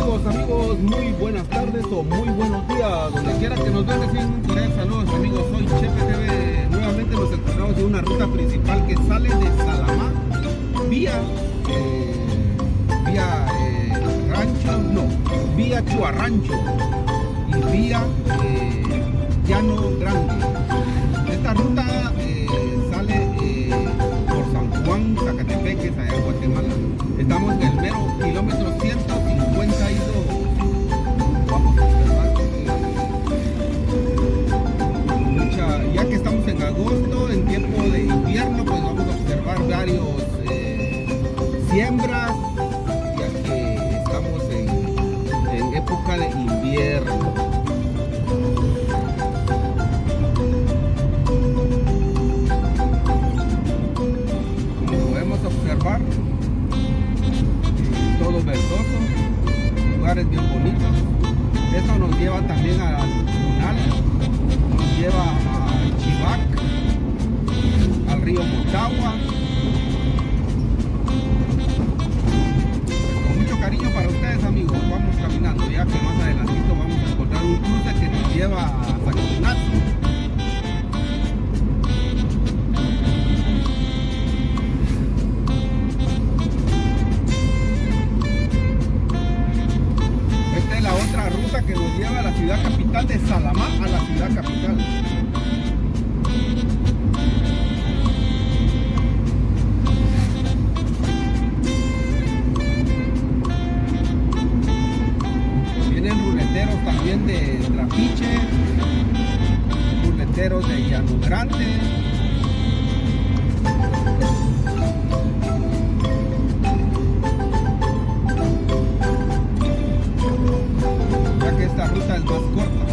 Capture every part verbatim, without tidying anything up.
Amigos, amigos, muy buenas tardes o muy buenos días, donde quiera que nos vean. Un cordial saludos, amigos. Soy Chepe T V. Nuevamente nos encontramos en una ruta principal que sale de Salamá vía eh, vía eh, Rancho, no, vía Chuarrancho y vía eh, Llano Grande. Esta ruta eh, sale eh, por San Juan, Zacatepeques, allá en Guatemala. Estamos en el mero kilómetro ciento cincuenta y dos. Vamos a observar eh, mucha, ya que estamos en agosto, en tiempo de invierno, pues vamos a observar varios eh, siembras, ya que estamos en, en época de invierno. Como podemos observar, todo verdoso, lugares bien bonitos. Esto nos lleva también a Tunal, nos lleva a Chivac, al río Motagua. Con mucho cariño para ustedes, amigos, vamos caminando, ya que más adelantito vamos a encontrar un cruce que nos lleva a San Ignacio. Que nos lleva a la ciudad capital de Salamá, a la ciudad capital. Vienen ruleteros también de Trapiche, ruleteros de Llano Grande. Esta ruta es más corta.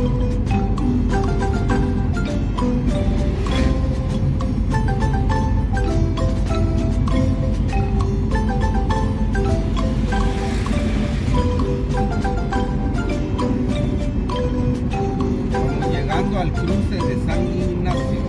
Vamos llegando al cruce de San Ignacio.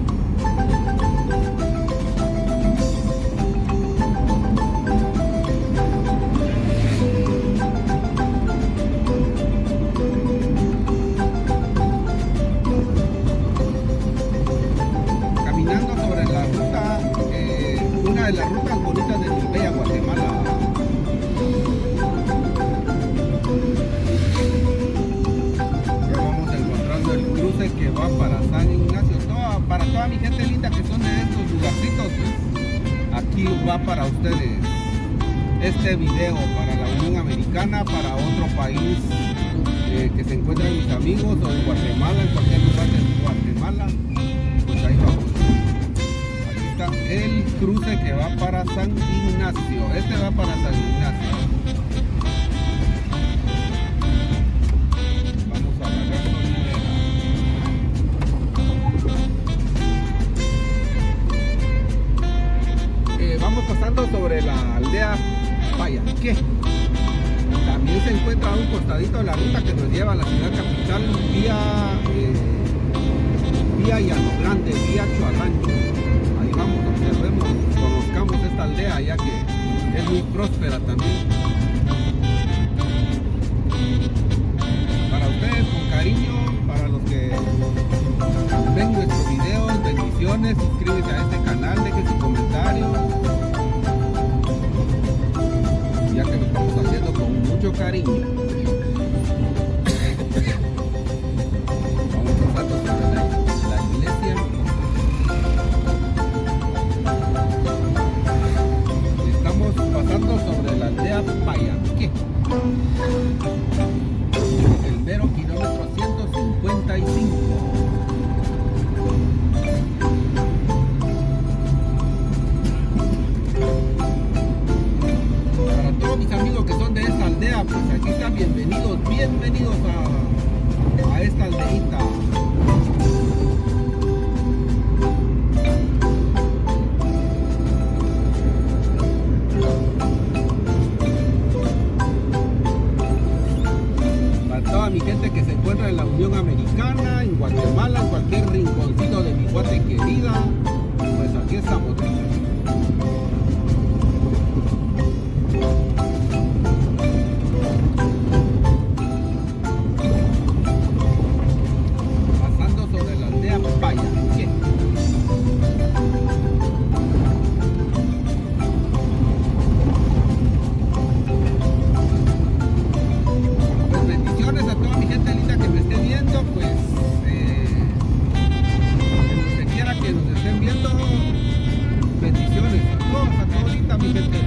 De las rutas bonitas de Nirbella, Guatemala. Ya vamos encontrando el cruce que va para San Ignacio. Toda, para toda mi gente linda que son de estos lugarcitos, pues aquí va para ustedes este video, para la Unión Americana, para otro país eh, que se encuentran mis amigos, o en Guatemala, en cualquier lugar de Guatemala. Pues ahí vamos. El cruce que va para San Ignacio. Este va para San Ignacio. Vamos a la gasolinera. Eh, vamos pasando sobre la aldea Payanque. También se encuentra a un costadito de la ruta que nos lleva a la ciudad capital vía eh, vía Llano Grande, vía Chuarrancho. Vamos, observemos, conozcamos esta aldea, ya que es muy próspera también. Para ustedes, con cariño, para los que ven nuestros videos, bendiciones, suscríbete a este canal, dejen su comentario, ya que lo estamos haciendo con mucho cariño. Vamos pasando sobre la, la iglesia. Pasando sobre la aldea Payanque, el mero kilómetro ciento cincuenta y cinco. Para todos mis amigos que son de esta aldea, pues aquí están bienvenidos, bienvenidos a, a esta aldeita. Mi gente que se encuentra en la Unión Americana, en Guatemala, en cualquier rinconcito de mi Guate querida, pues aquí estamos.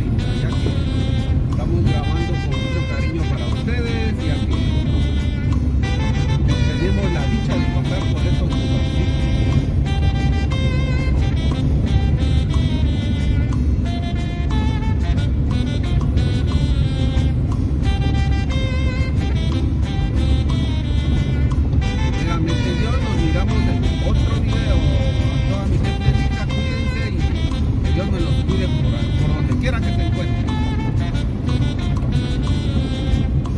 camarita, ya que estamos grabando con mucho cariño para ustedes, ya que tenemos la dicha de pasar por estos